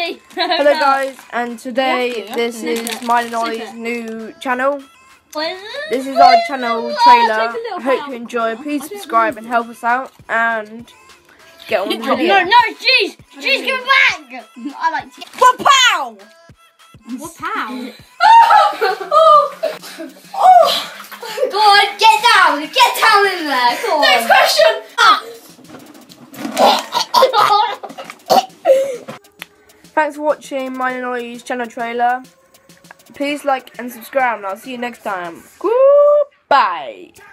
G. Hello guys, and today this is mine and Ollie's new channel. This is our channel trailer. I hope you enjoy. Please subscribe and help us out and get on with the video. No, G's! G's coming back! I like to get... Pow! What pow? Go on, get down in there, go on. Next question! Thanks for watching mine and Ollie's channel trailer. Please like and subscribe and I'll see you next time. Goodbye!